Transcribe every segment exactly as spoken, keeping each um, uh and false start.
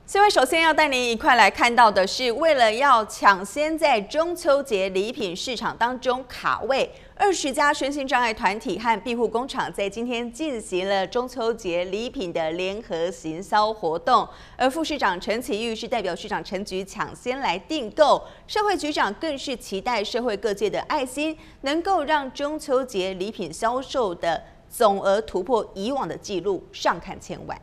新闻首先要带您一块来看到的是，为了要抢先在中秋节礼品市场当中卡位，二十家身心障碍团体和庇护工厂在今天进行了中秋节礼品的联合行销活动。而副市长陈启玉是代表市长陈菊抢先来订购，社会局长更是期待社会各界的爱心，能够让中秋节礼品销售的总额突破以往的纪录，上看千万。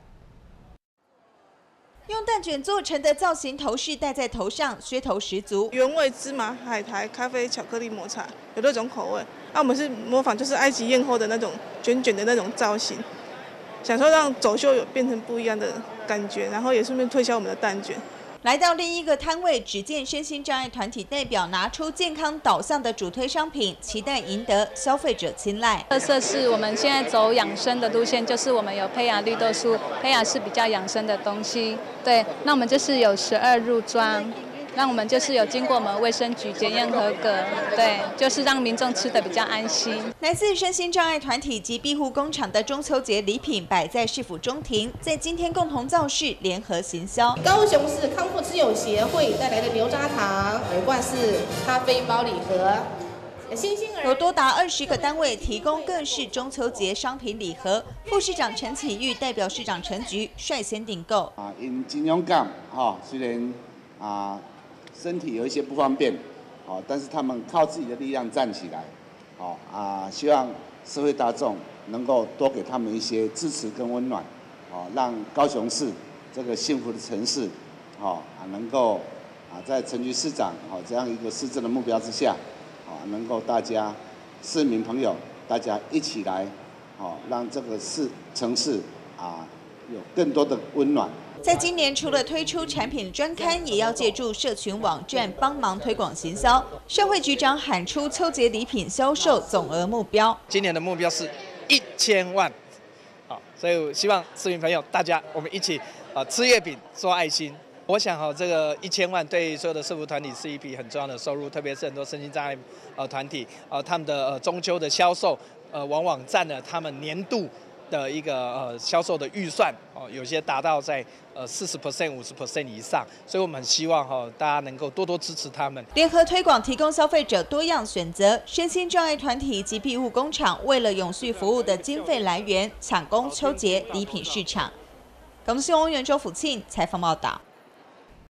用蛋卷做成的造型头饰戴在头上，噱头十足。 原味芝麻、海苔、咖啡、巧克力抹茶，有六种口味。那、啊、我们是模仿就是埃及艳后的那种卷卷的那种造型，想说让走秀有变成不一样的感觉，然后也顺便推销我们的蛋卷。 来到另一个摊位，只见身心障碍团体代表拿出健康导向的主推商品，期待赢得消费者青睐。 特色是我们现在走养生的路线，就是我们有胚芽绿豆素，胚芽是比较养生的东西。对，那我们就是有十二入装，那我们就是有经过我们卫生局检验合格，对，就是让民众吃得比较安心。 来自身心障碍团体及庇护工厂的中秋节礼品摆在市府中庭，在今天共同造势联合行销。 高雄市康复之友协会带来的牛轧糖、耳冠式咖啡包礼盒。 有多达二十个单位提供各式中秋节商品礼盒。副市长陈启玉代表市长陈菊率先订购。 啊，因真勇敢哈，虽然啊身体有一些不方便，哦，但是他们靠自己的力量站起来，哦啊，希望社会大众能够多给他们一些支持跟温暖，哦，让高雄市这个幸福的城市，哦啊能够啊在陈菊市长哦这样一个市政的目标之下。 啊，能够大家市民朋友大家一起来，好让这个市城市啊有更多的温暖。 在今年除了推出产品专刊，也要借助社群网站帮忙推广行销。社会局长喊出秋节礼品销售总额目标， 今年的目标是一千万，好，所以我希望市民朋友大家我们一起啊吃月饼做爱心。 我想哈，这个一千万对所有的社福团体是一笔很重要的收入，特别是很多身心障碍呃团体，呃他们的呃中秋的销售，呃往往占了他们年度的一个呃销售的预算，哦有些达到在呃四十 percent、五十 percent 以上，所以我们很希望哈大家能够多多支持他们。 联合推广，提供消费者多样选择。身心障碍团体及庇护工厂为了永续服务的经费来源，抢攻秋节礼品市场。港都新闻源周辅庆采访报道。